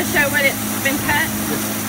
want to show what it's been cut? Yes.